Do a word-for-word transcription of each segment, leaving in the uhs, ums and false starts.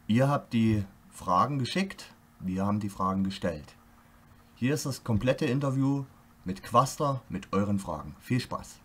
Ihr habt die Fragen geschickt, wir haben die Fragen gestellt. Hier ist das komplette Interview mit Quaster, mit euren Fragen. Viel Spaß!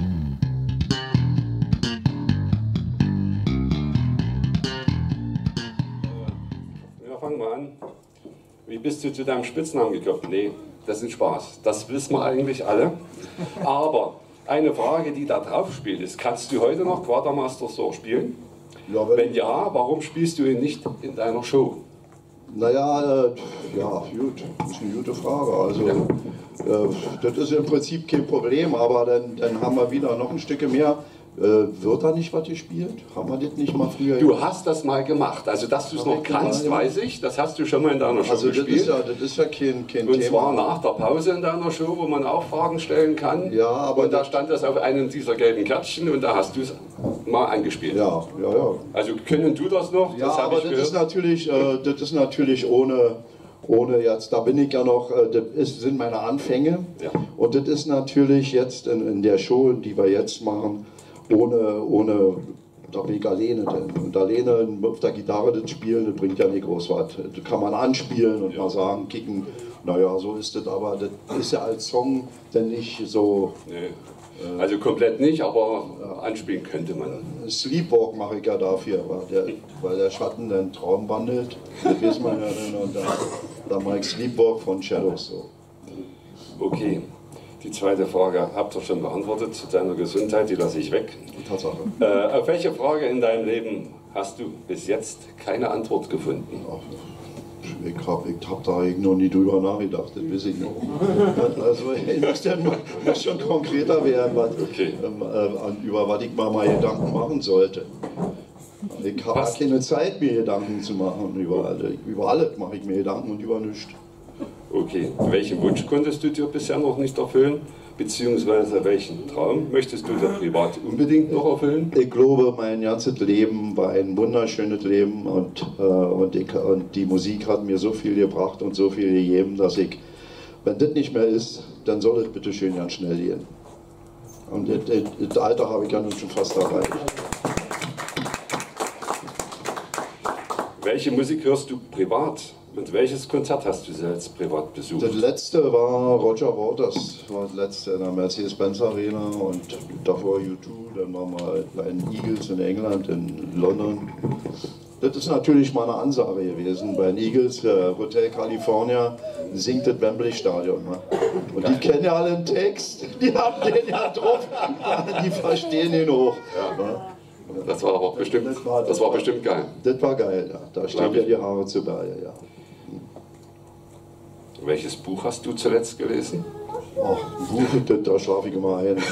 Ja, fangen wir an. Wie bist du zu deinem Spitznamen gekommen? Nee, das ist ein Spaß. Das wissen wir eigentlich alle. Aber eine Frage, die da drauf spielt, ist, kannst du heute noch Quatermaster so spielen? Ja, wenn, wenn ja, warum spielst du ihn nicht in deiner Show? Naja, äh, ja, gut, das ist eine gute Frage. Also, Ja. äh, das ist im Prinzip kein Problem, aber dann, dann haben wir wieder noch ein Stück mehr. Äh, wird da nicht was gespielt? Haben wir das nicht mal früher Du gemacht? hast das mal gemacht. Also, dass du es Hab noch ich mal kannst, gemacht. weiß ich. Das hast du schon mal in deiner Show Also, das gespielt. ist ja, das ist ja kein, kein Und Thema. zwar nach der Pause in deiner Show, wo man auch Fragen stellen kann. Ja, aber und da das- stand das auf einem dieser gelben Kärtchen und da hast du es mal angespielt. Ja, ja, ja. Also können du das noch? Ja, das hab aber ich das gehört. ist natürlich, äh, das ist natürlich ohne, ohne jetzt, da bin ich ja noch, äh, das ist, sind meine Anfänge. Ja. Und das ist natürlich jetzt in, in der Show, die wir jetzt machen, ohne, ohne, da bin ich alleine. Denn. Und alleine auf der Gitarre das Spielen, das bringt ja nicht groß was. Das kann man anspielen und Ja. mal sagen, kicken, naja, so ist das, aber das ist ja als Song dann nicht so. Nee. Also komplett nicht, aber anspielen könnte man. Sleepwalk mache ich ja dafür, weil der, weil der Schatten den Traum wandelt. Das weiß man ja dann. Und da, da mache ich Sleepwalk von Shadows. So. Okay. Die zweite Frage habt ihr schon beantwortet zu deiner Gesundheit, die lasse ich weg. Tatsache. Äh, auf welche Frage in deinem Leben hast du bis jetzt keine Antwort gefunden? Ach, ich habe ich hab da noch nie drüber nachgedacht, das weiß ich noch. Also ich muss, ja nur, muss schon konkreter werden, was, Okay. ähm, äh, über was ich mal, mal Gedanken machen sollte. Ich habe Was? keine Zeit, mir Gedanken zu machen. Über, alles. über alles mache ich mir Gedanken und über nichts. Okay. Welchen Wunsch konntest du dir bisher noch nicht erfüllen? Beziehungsweise welchen Traum möchtest du dir privat unbedingt noch erfüllen? Ich glaube, mein ganzes Leben war ein wunderschönes Leben und, äh, und, ich, und die Musik hat mir so viel gebracht und so viel gegeben, dass ich, wenn das nicht mehr ist, dann soll es bitte schön ganz schnell gehen. Und das, das, das Alter habe ich ja nun schon fast erreicht. Welche Musik hörst du privat? Und welches Konzert hast du selbst privat besucht? Das letzte war Roger Waters, war das letzte in der Mercedes-Benz Arena und davor U zwei, dann waren wir bei den Eagles in England, in London. Das ist natürlich mal eine Ansage gewesen. Bei den Eagles, äh, Hotel California, singt das Wembley Stadion. Ne? Und die kennen ja alle den Text, die haben den ja drauf, die verstehen den hoch. Ja. Ne? Das war aber bestimmt, Das war- das war bestimmt geil. Das war geil, ja. Da stehen ja die Haare zu Berge, ja. Welches Buch hast du zuletzt gelesen? Ach, Buch, da, da schlafe ich immer ein.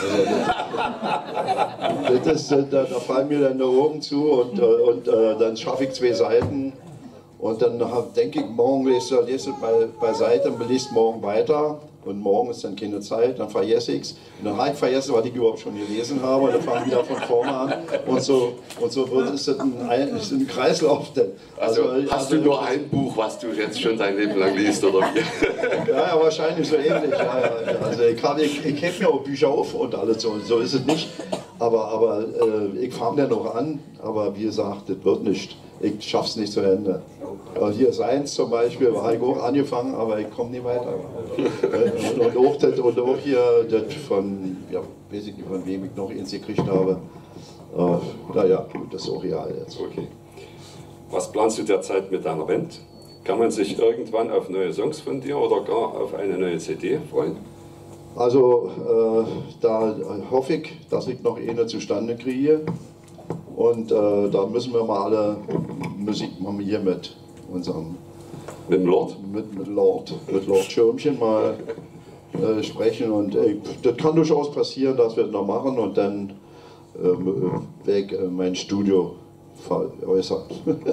Also das, das ist, da, da fallen mir dann die Augen zu und, äh, und äh, dann schaffe ich zwei Seiten und dann denke ich, morgen lese ich lese bei, beiseite und lese morgen weiter und morgen ist dann keine Zeit, dann vergesse ich es und dann habe ich vergessen, was ich überhaupt schon gelesen habe und dann fange ich wieder von vorne an und so, und so wird es ein, ein, ist ein Kreislauf. Denn. Also, hast also, du nur ein Buch, was du jetzt schon dein Leben lang liest, oder wie? Ja, ja, wahrscheinlich so ähnlich. Ja, ja. Also ich, kann, ich, ich hebe mir auch Bücher auf und alles so, so ist es nicht. Aber, aber äh, ich fange dann noch an, aber wie gesagt, das wird nicht. Ich schaff's nicht zu Ende. Und hier ist eins zum Beispiel, da habe ich auch angefangen, aber ich komme nicht weiter. und, und, auch das, und auch hier das von, ja, weiß ich nicht, von wem ich noch eins gekriegt habe. Äh, naja, gut, das ist auch real jetzt. Okay. Was planst du derzeit mit deiner Band? Kann man sich irgendwann auf neue Songs von dir oder gar auf eine neue C D freuen? Also äh, da hoffe ich, dass ich noch eine zustande kriege. Und äh, da müssen wir mal alle Musik machen hier mit unserem Mit dem Lord? mit, mit Lord, mit Lord Schirmchen mal äh, sprechen. Und äh, das kann durchaus passieren, dass wir das noch machen und dann äh, weg äh, mein Studio veräußern.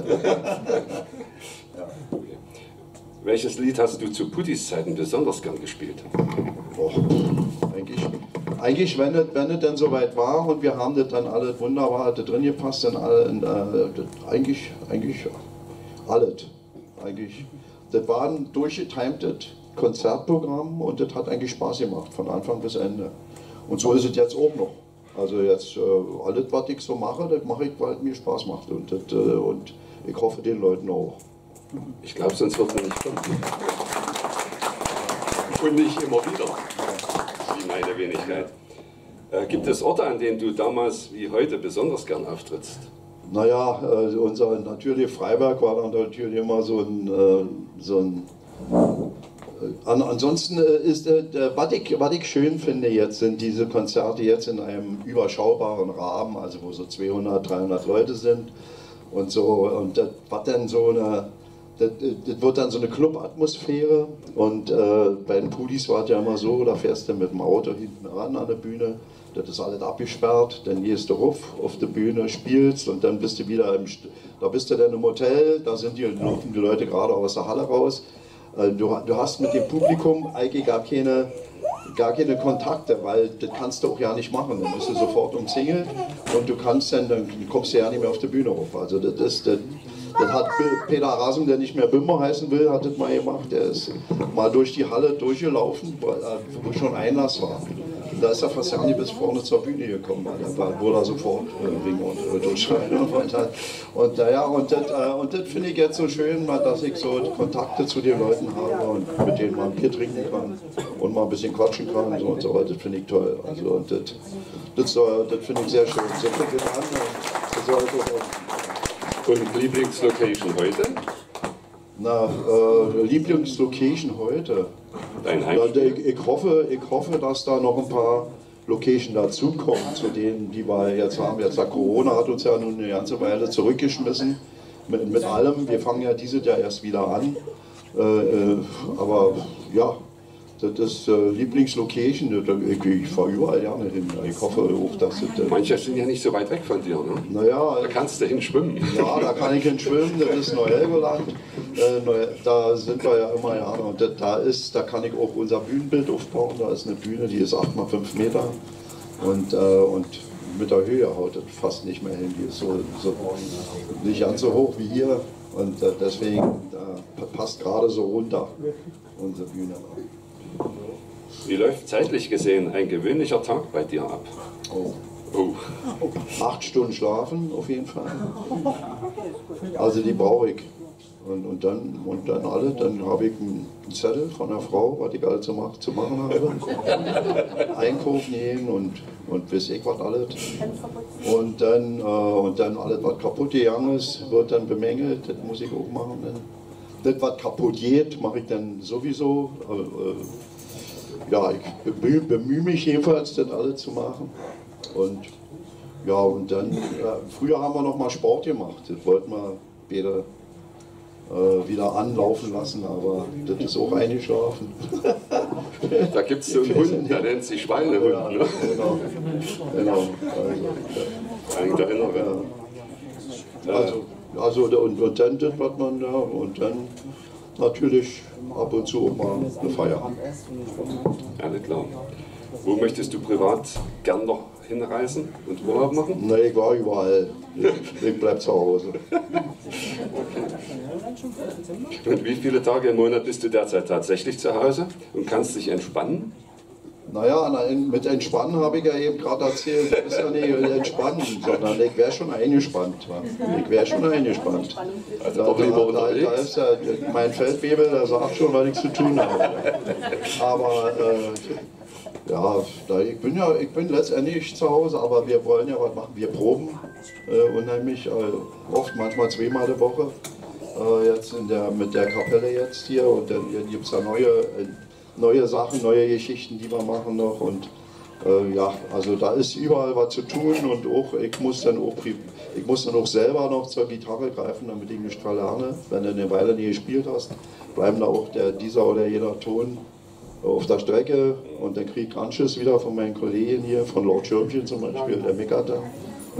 Welches Lied hast du zu Puttis Zeiten besonders gern gespielt? Och, eigentlich, eigentlich wenn, es, wenn es dann soweit war und wir haben das dann alles wunderbar hat das drin gepasst, dann alle, in, äh, das, eigentlich, eigentlich alles. Eigentlich, das war ein durchgetimtes Konzertprogramm und das hat eigentlich Spaß gemacht, von Anfang bis Ende. Und so ist es jetzt auch noch. Also jetzt äh, alles, was ich so mache, das mache ich, weil es mir Spaß macht. Und, das, äh, und ich hoffe den Leuten auch. Ich glaube, sonst wird es nicht kommen. Und nicht immer wieder, wie meine Wenigkeit. Äh, gibt es Orte, an denen du damals wie heute besonders gern auftrittst? Naja, äh, unser natürlich Freiberg war dann natürlich immer so ein, äh, so ein äh, an, ansonsten äh, ist, äh, was ich, was ich schön finde jetzt, sind diese Konzerte jetzt in einem überschaubaren Rahmen, also wo so zweihundert, dreihundert Leute sind und so, und das, was dann so eine, das, das wird dann so eine Club-Atmosphäre, und äh, bei den Pudis war es ja immer so, da fährst du mit dem Auto hinten ran an der Bühne. Das ist alles abgesperrt, dann gehst du rauf auf die Bühne, spielst, und dann bist du wieder im, da bist du dann im Hotel, da sind die, laufen die Leute gerade aus der Halle raus. Du, du hast mit dem Publikum eigentlich gar keine, gar keine Kontakte, weil das kannst du auch ja nicht machen. Dann bist du sofort umzingelt und du kannst dann, dann kommst du ja nicht mehr auf die Bühne rauf. Also das ist, das, das hat Peter Rasum, der nicht mehr Bimmer heißen will, hat das mal gemacht. Der ist mal durch die Halle durchgelaufen, wo schon Einlass war. Da ist er fast ja nicht bis vorne zur Bühne gekommen, weil da wurde er sofort äh, wegen und äh, durchschreien und weiter. Und naja, und das, äh, und das finde ich jetzt so schön, dass ich so Kontakte zu den Leuten habe und mit denen man ein Bier trinken kann und mal ein bisschen quatschen kann und so, und so weiter. Das finde ich toll. Also, und das, das, das finde ich sehr schön. So fängt es an. So und Lieblingslocation heute? Na, äh, Lieblingslocation heute? Dein ich, ich, hoffe, ich hoffe, dass da noch ein paar Locations dazukommen, zu denen, die wir jetzt haben. Jetzt hat Corona hat uns ja nun eine ganze Weile zurückgeschmissen mit, mit allem. Wir fangen ja dieses Jahr erst wieder an. Äh, äh, aber ja, das ist äh, Lieblingslocation. Ich, ich fahre überall gerne hin. Ich hoffe auch, dass es. Äh, Manche sind ja nicht so weit weg von dir, ne? Naja, da kannst du hin schwimmen. Ja, da kann ich hin schwimmen. Das ist Neuhelgoland. Äh, Neu, da sind wir ja immer, ja. Und das, da, ist, da kann ich auch unser Bühnenbild aufbauen. Da ist eine Bühne, die ist acht mal fünf Meter. Und, äh, und mit der Höhe haut das fast nicht mehr hin. Die ist so, so nicht ganz so hoch wie hier. Und äh, deswegen äh, passt gerade so runter unsere Bühne. Wie läuft zeitlich gesehen ein gewöhnlicher Tag bei dir ab? Oh. Oh. Acht Stunden schlafen auf jeden Fall. Also die brauche ich. Und, und, dann, und dann alle, dann habe ich einen Zettel von der Frau, was ich alles zu, mach, zu machen habe. Einkaufen gehen und, und weiß ich was alles. Und dann, äh, und dann alles, was kaputt gegangen ist, wird dann bemängelt. Das muss ich auch machen. Dann. Das, was kaputt geht, mache ich dann sowieso. Äh, äh, ja, ich bemühe, bemühe mich jedenfalls, das alles zu machen. Und ja, und dann, äh, früher haben wir noch mal Sport gemacht. Das wollten wir beide äh, wieder anlaufen lassen, aber das ist auch eingeschlafen. Da gibt es so einen Hund, der nennt sich Schweinehund. Ja, ne? Genau, genau. Also, Ein der Innere. ja. also, also und, und dann das, was man da, und dann natürlich ab und zu auch mal eine Feier. Ja, nicht klar. Wo möchtest du privat gern noch hinreisen und Urlaub machen? Ne, ich war überall. Ich, ich bleib zu Hause. Und wie viele Tage im Monat bist du derzeit tatsächlich zu Hause und kannst dich entspannen? Naja, mit Entspannen habe ich ja eben gerade erzählt, das ist ja nicht entspannen, sondern ich wäre schon eingespannt. Ich wäre schon eingespannt. Also da, doch lieber da, da ist ja mein Feldwebel, der sagt schon, was ich zu tun habe. Aber äh, ja, da, ich, bin ja, ich bin letztendlich zu Hause, aber wir wollen ja was machen. Wir proben äh, unheimlich, äh, oft, manchmal zweimal die Woche. Äh, jetzt in der, mit der Kapelle jetzt hier, und dann gibt es ja neue. Äh, neue Sachen, neue Geschichten, die wir machen noch, und äh, ja, also da ist überall was zu tun, und auch ich muss dann auch, ich muss dann auch selber noch zur Gitarre greifen, damit ich nicht verlerne. Wenn du eine Weile nie gespielt hast, bleiben da auch der, dieser oder jeder Ton auf der Strecke, und dann kriege ich Anschiss wieder von meinen Kollegen hier, von Lord Schirmchen zum Beispiel, der meckert da.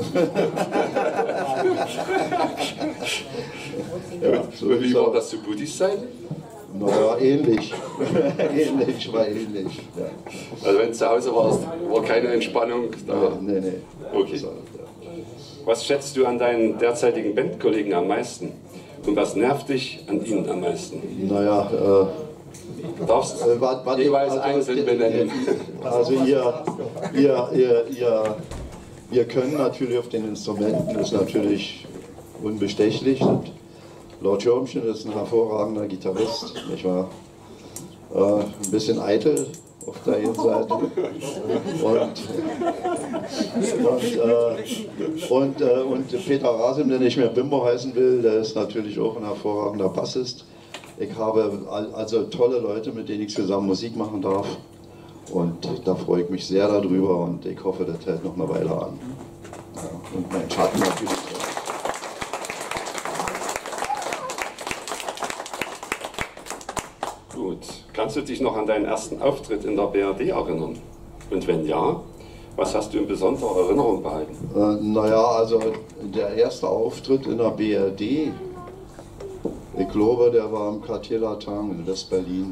Ja, so wie war das zu Budis Zeit? Naja, ähnlich. ähnlich, war ähnlich. Ja. Also wenn du zu Hause warst, war keine Entspannung da? Nee, nee. Okay. Was schätzt du an deinen derzeitigen Bandkollegen am meisten? Und was nervt dich an ihnen am meisten? Naja, äh, du darfst äh, wat, wat jeweils also, einzeln benennen. Also ihr, ihr, ihr, ihr, ihr können natürlich auf den Instrumenten, ist natürlich unbestechlich. Lord Schirmchen ist ein hervorragender Gitarrist, nicht wahr? Äh, ein bisschen eitel auf der einen Seite. Und, und, äh, und, äh, und Peter Rasim, der nicht mehr Bimbo heißen will, der ist natürlich auch ein hervorragender Bassist. Ich habe also tolle Leute, mit denen ich zusammen Musik machen darf. Und da freue ich mich sehr darüber und ich hoffe, das hält noch eine Weile an. Ja, und mein Schatten natürlich auch. Gut. Kannst du dich noch an deinen ersten Auftritt in der B R D erinnern? Und wenn ja, was hast du in besonderer Erinnerung behalten? Äh, naja, also der erste Auftritt in der B R D, ich glaube, der war im Quartier Latang in West-Berlin.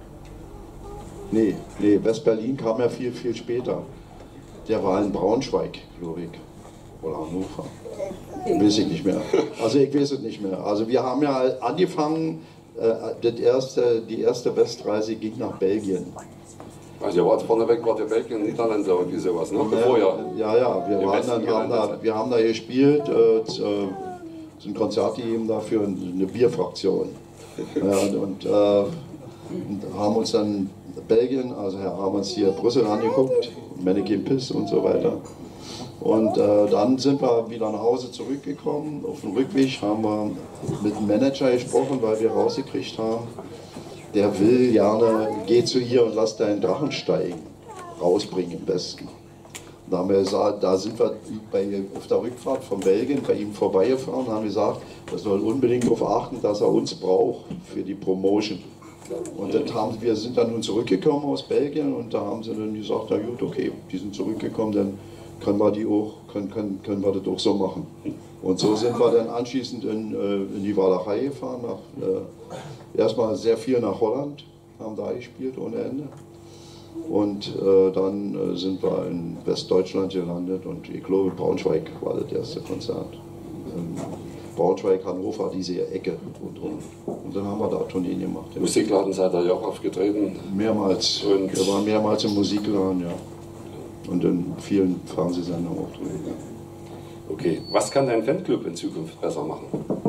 Nee, nee, West-Berlin kam ja viel, viel später. Der war in Braunschweig, glaube ich. Oder Hannover. Weiß ich nicht mehr. Also ich weiß es nicht mehr. Also wir haben ja angefangen, äh, das erste, die erste Westreise ging nach Belgien. Also ihr wart vorneweg, wart ihr Belgien, Niederlande, irgendwie sowas, ne? Bevor ja, ihr ja, ja, wir, waren dann, haben da, wir haben da gespielt, äh, ein Konzert gegeben dafür, eine Bierfraktion. Ja, und, äh, und haben uns dann Belgien, also haben uns hier Brüssel angeguckt, Mannequin Piss und so weiter. Und äh, dann sind wir wieder nach Hause zurückgekommen. Auf dem Rückweg haben wir mit dem Manager gesprochen, weil wir rausgekriegt haben, der will gerne, geh zu ihr und lass deinen Drachen steigen, rausbringen am besten. Da, haben wir gesagt, da sind wir bei, auf der Rückfahrt von Belgien bei ihm vorbeigefahren und haben gesagt, er soll unbedingt darauf achten, dass er uns braucht für die Promotion. Und das haben, wir sind dann nun zurückgekommen aus Belgien und da haben sie dann gesagt, na gut, okay, die sind zurückgekommen, dann können wir, die auch, können, können, können wir das auch so machen. Und so sind wir dann anschließend in, in die Walachei gefahren, nach, äh, erstmal sehr viel nach Holland, haben da gespielt ohne Ende. Und äh, dann äh, sind wir in Westdeutschland gelandet und ich glaube Braunschweig war das erste Konzert. Ähm, Braunschweig, Hannover, diese Ecke und, und, und dann haben wir da Tourneen gemacht. Ja. Musikladen seid ihr ja auch aufgetreten? Mehrmals. Und wir waren mehrmals im Musikladen, ja. Und in vielen Fernsehsendern auch drin. Ja. Okay, was kann dein Fanclub in Zukunft besser machen?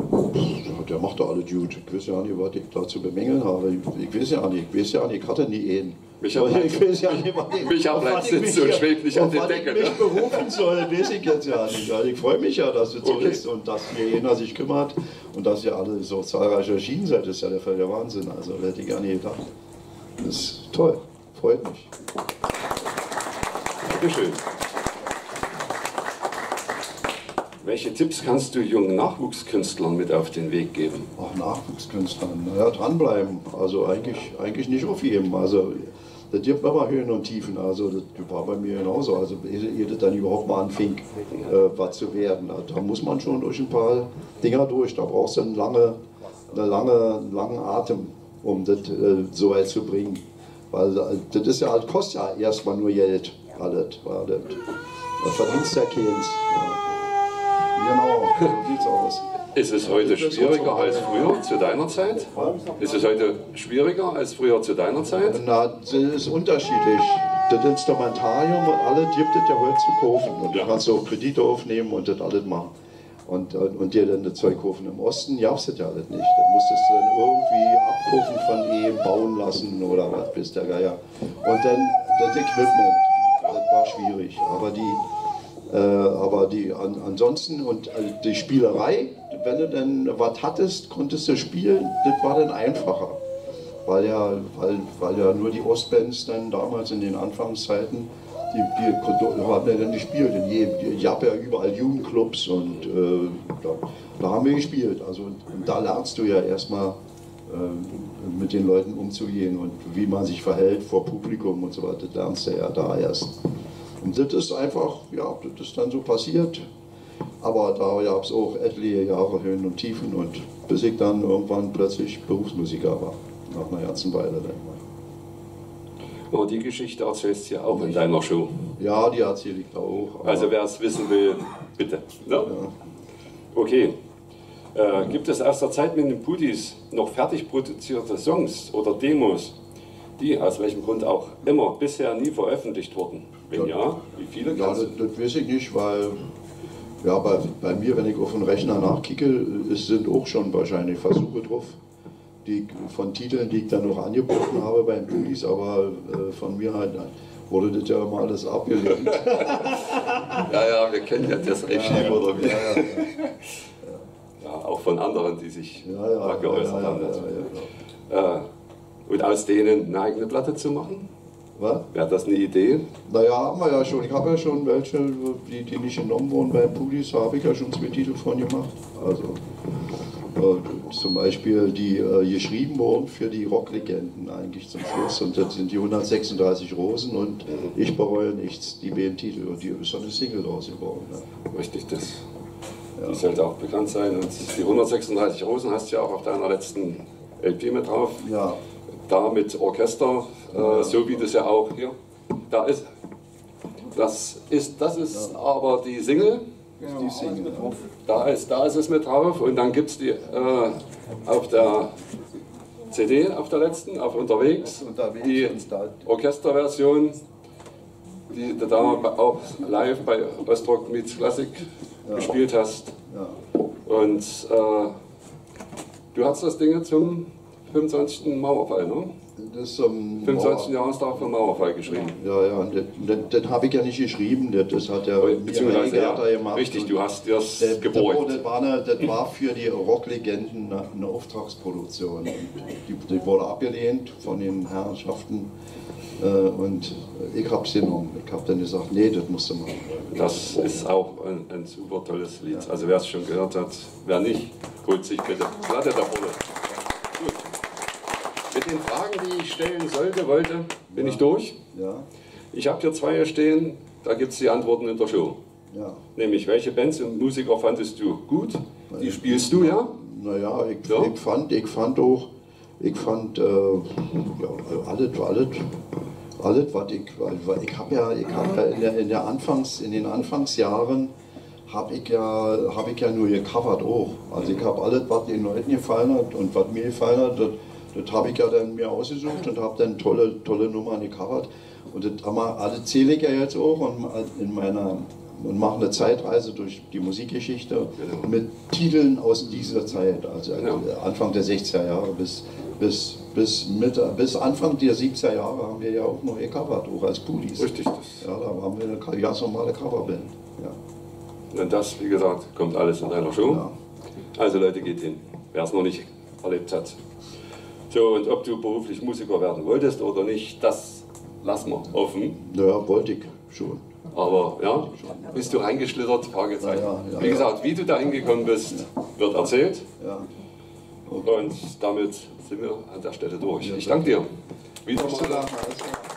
Ja, der macht doch alle gut. Ich weiß ja nicht, was ich da zu bemängeln habe. Ich, ich weiß ja nicht, ich weiß ja nicht, ich hatte nie einen. Mich bleibt ja sitzt und schwebt nicht an der Decke. Wenn ich mich berufen soll, weiß ich jetzt ja nicht. Also ich freue mich ja, dass es so okay ist und dass hier jeder sich kümmert und dass ihr alle so zahlreich erschienen seid, ist ja der Fall der Wahnsinn. Also das hätte ich gar nicht gedacht. Das ist toll, freut mich. Dankeschön. Welche Tipps kannst du jungen Nachwuchskünstlern mit auf den Weg geben? Ach, Nachwuchskünstlern, naja, dranbleiben. Also eigentlich, eigentlich nicht aufgeben. Also das gibt immer Höhen und Tiefen. Also das war bei mir genauso. Also ehe das dann überhaupt mal anfing, äh, was zu werden. Da muss man schon durch ein paar Dinger durch. Da brauchst du einen lange, eine lange, langen Atem, um das äh, so weit zu bringen. Weil äh, das ist ja, das kostet ja erstmal nur Geld. Alles, war das. Da verdienst du ja keins. Ja. Genau, so sieht's aus. Ist es heute schwieriger als früher zu deiner Zeit? Ist es heute schwieriger als früher zu deiner Zeit? Na, das ist unterschiedlich. Das Instrumentarium und alles gibt es ja heute zu kaufen. Und da kannst du auch Kredite aufnehmen und das alles machen. Und, und, und dir dann das Zeug kaufen. Im Osten gab es das ja alles nicht. Das musstest du dann irgendwie abkaufen von ihm, bauen lassen oder was, bis der Geier. Und dann das Equipment, das war schwierig. Aber die Äh, aber die, an, ansonsten und äh, die Spielerei, wenn du dann was hattest, konntest du spielen, das war dann einfacher. Weil ja, weil, weil ja nur die Ostbands dann damals in den Anfangszeiten, die, die, die haben ja dann gespielt. In jedem, ich habe ja überall Jugendclubs und äh, da, da haben wir gespielt. Also und, und da lernst du ja erstmal äh, mit den Leuten umzugehen und wie man sich verhält vor Publikum und so weiter. Das lernst du ja da erst. Und das ist einfach, ja, das ist dann so passiert. Aber da gab es auch etliche Jahre Höhen und Tiefen und bis ich dann irgendwann plötzlich Berufsmusiker war. Nach einer ganzen Weile dann mal. Und die Geschichte erzählst du ja auch in deiner Show. Ja, die erzähle ich da auch. Also wer es wissen will, bitte. Ja? Ja. Okay. Äh, gibt es aus der Zeit mit den Pudis noch fertig produzierte Songs oder Demos, die aus welchem Grund auch immer bisher nie veröffentlicht wurden? Wenn ja, ja wie viele? Ja, das, das weiß ich nicht, weil Ja, bei, bei mir, wenn ich auf den Rechner nachkicke, es sind auch schon wahrscheinlich Versuche drauf, die, von Titeln, die ich dann noch angeboten habe beim Pulis, aber äh, von mir halt wurde das ja immer alles abgelehnt. Ja, ja, wir kennen ja das Regime, ja, oder wie? Ja, ja, ja. Ja, auch von anderen, die sich Ja, ja, da geäußert ja, ja, haben. ja, ja, ja. Äh, und aus denen eine eigene Platte zu machen? Was? Wäre das eine Idee? Naja, haben wir ja schon. Ich habe ja schon welche, die, die nicht genommen wurden bei Pulis, da habe ich ja schon zwei Titel von gemacht. Also äh, zum Beispiel, die äh, geschrieben wurden für die Rocklegenden eigentlich zum Schluss. Und das sind die hundertsechsunddreißig Rosen und Ich bereue nichts, die beiden Titel. Und die ist dann eine Single draus geworden. Ja. Richtig, das. Ja. Die sollte auch bekannt sein. Und die hundertsechsunddreißig Rosen hast du ja auch auf deiner letzten L P mit drauf. Ja. Da mit Orchester, äh, so wie das ja auch hier. Da ist, das ist, das ist ja. aber die Single. Die Single. Ja. Da ist, da ist es mit drauf und dann gibt es die äh, auf der C D, auf der letzten, auf Unterwegs, unterwegs die Orchesterversion, die du da auch live bei Ostrock Meets Classic ja. gespielt hast. Ja. Und äh, du hast das Ding zum fünfundzwanzigsten Mauerfall, ne? Das, ähm, fünfundzwanzigsten Jahrestag vom Mauerfall geschrieben. Ja, ja, das, das, das habe ich ja nicht geschrieben, das, das hat ja Beziehungsweise, ja, gemacht. richtig, du hast das das, geborgt. Das war, eine, das war für die Rocklegenden eine, eine Auftragsproduktion. Die, die wurde abgelehnt von den Herrschaften äh, und ich habe es genommen. Ich habe dann gesagt, nee, das musst du machen. Das ist auch ein, ein super tolles Lied. Ja. Also wer es schon gehört hat, wer nicht, holt sich bitte Platte davon. Gut. Mit den Fragen, die ich stellen sollte, wollte, bin ja. ich durch. Ja. Ich habe hier zwei hier stehen, da gibt es die Antworten in der Show. Ja. Nämlich, welche Bands und Musiker fandest du gut? Die spielst du, ja? Naja, ich, ja. ich, fand, ich fand auch, ich fand äh, ja, alles, alles, alles, was ich, weil ich habe ja, ich hab ja in, der, in, der Anfangs, in den Anfangsjahren habe ich, ja, hab ich ja nur gecovert auch. Also ich habe alles, was den Leuten gefallen hat und was mir gefallen hat, das, das habe ich ja dann mir ausgesucht und habe dann tolle, tolle Nummern gecovert. Und das haben wir, alle zähle ich ja jetzt auch und in meiner und mache eine Zeitreise durch die Musikgeschichte genau. mit Titeln aus dieser Zeit, also genau. Anfang der sechziger Jahre bis, bis, bis, Mitte, bis Anfang der siebziger Jahre haben wir ja auch noch gecovert, auch als Pulis. Richtig. Das ja, da haben wir eine ganz normale Coverband. Ja. Und das, wie gesagt, kommt alles in einer Show. Ja. Also Leute, geht hin, wer es noch nicht erlebt hat. So, und ob du beruflich Musiker werden wolltest oder nicht, das lassen wir offen. Ja, wollte ich schon. Aber ja, bist du reingeschlittert? Fragezeichen. Ja, ja, ja, wie gesagt, wie du da hingekommen bist, wird erzählt. Ja. Okay. Und damit sind wir an der Stelle durch. Ich danke dir. Wieder mal.